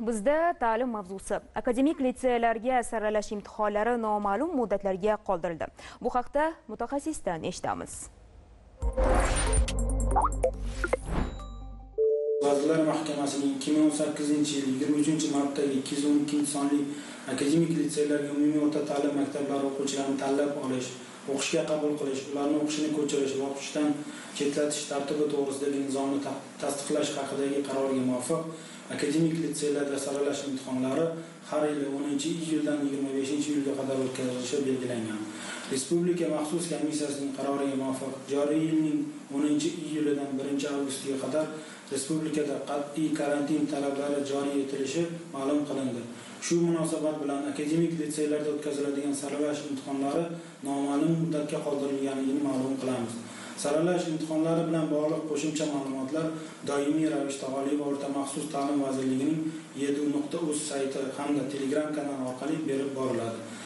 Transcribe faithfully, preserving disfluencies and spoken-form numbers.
Bizda ta'lim mavzusi. Akademik litseylarga saralash imtihonlari noma'lum muddatlarga qoldirildi. Bu haqda mutaxassisdan eshitamiz. Vazirlar Mahkamasining ikki ming o'n sakkizinchi yil yigirma uchinchi martdagi ikki yuz o'n ikkinchi sonli akademik litseylarga umumiy o'rta ta'lim maktablari o'quvchilarini tanlab olish, o'qishga qabul qilish, ularni o'qishini ko'chirish va o'qishdan chetlatish tartibi to'g'risidagi nizomni tasdiqlash haqidagi qarorga muvofiq akademik litseylarda saralash imtihonlari har yili o'ninchi iyuldan yigirma beshinchi iyulga qadar o'tkazilishi belgilangan. Respublika maxsus komissiyasining qaroriga muvofiq joriy yilning o'ninchi iyulidan birinchi avgustga qadar respublikada qat'iy karantin talablari joriy etilishi ma'lum qilindi. Shu munosabat bilan akademik litseylarda o'tkaziladigan saralash imtihonlari noma'lum muddatga qoldirilganligini ma'lum qilamiz. Saralash imtihonlari bilan bog'liq qo'shimcha ma'lumotlar doimiy ravishda Oliy va o'rta maxsus ta'lim vazirligining edu nuqta uz sayti hamda Telegram kanali orqali berib boriladi.